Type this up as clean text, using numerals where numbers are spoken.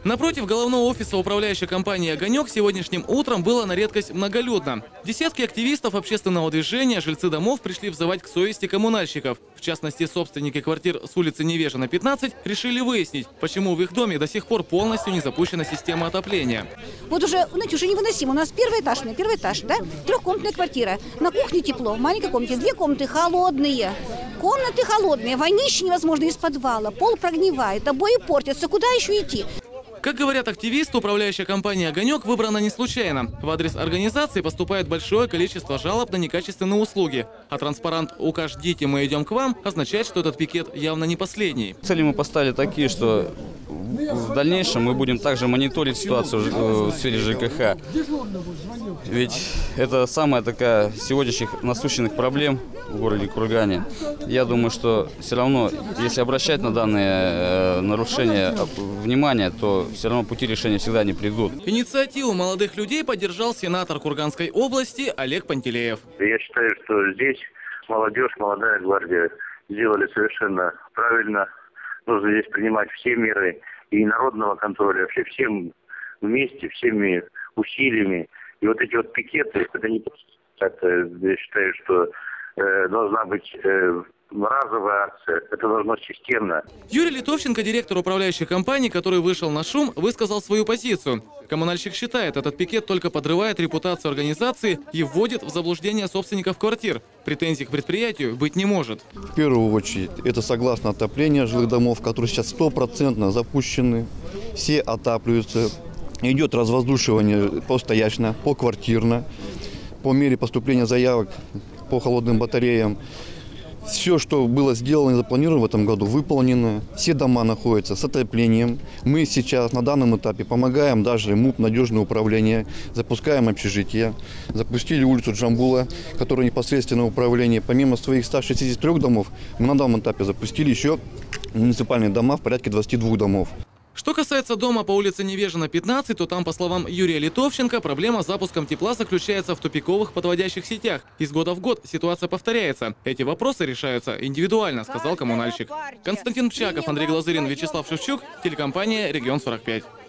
Напротив головного офиса управляющей компании «Огонек» сегодняшним утром было на редкость многолюдно. Десятки активистов общественного движения, жильцы домов пришли взывать к совести коммунальщиков. В частности, собственники квартир с улицы Невежина, 15, решили выяснить, почему в их доме до сих пор полностью не запущена система отопления. Вот уже, знаете, уже невыносимо. У нас первый этаж, да? Трехкомнатная квартира. На кухне тепло, в маленькой комнате 2 комнаты холодные. Комнаты холодные, вонище невозможно из подвала. Пол прогнивает, обои портятся. Куда еще идти? Как говорят активисты, управляющая компания «Огонек» выбрана не случайно. В адрес организации поступает большое количество жалоб на некачественные услуги. А транспарант «Указ ждите, мы идем к вам» означает, что этот пикет явно не последний. Цели мы поставили такие, что в дальнейшем мы будем также мониторить ситуацию в сфере ЖКХ. Ведь это самая такая сегодняшних насущных проблем в городе Кургане. Я думаю, что все равно, если обращать на данные нарушения внимание, то все равно пути решения всегда не придут. Инициативу молодых людей поддержал сенатор Курганской области Олег Пантелеев. Я считаю, что здесь молодежь, молодая гвардия сделали совершенно правильно. Нужно здесь принимать все меры и народного контроля, вообще всем вместе, всеми усилиями. И вот эти вот пикеты, это не просто, я считаю, что должна быть разовая акция, это должно системно. Юрий Литовченко, директор управляющей компании, который вышел на шум, высказал свою позицию. Коммунальщик считает, этот пикет только подрывает репутацию организации и вводит в заблуждение собственников квартир. Претензий к предприятию быть не может. В первую очередь, это согласно отоплению жилых домов, которые сейчас 100% запущены. Все отапливаются. Идет развоздушивание постоянно, поквартирно, по мере поступления заявок по холодным батареям. Все, что было сделано и запланировано в этом году, выполнено. Все дома находятся с отоплением. Мы сейчас на данном этапе помогаем даже МУП «Надежное управление», запускаем общежитие. Запустили улицу Джамбула, которая непосредственно управление. Помимо своих 163 домов, мы на данном этапе запустили еще муниципальные дома в порядке 22 домов. Что касается дома по улице Невежина, 15, то там, по словам Юрия Литовченко, проблема с запуском тепла заключается в тупиковых подводящих сетях. Из года в год ситуация повторяется. Эти вопросы решаются индивидуально, сказал коммунальщик. Константин Пчаков, Андрей Глазырин, Вячеслав Шевчук, телекомпания «Регион 45».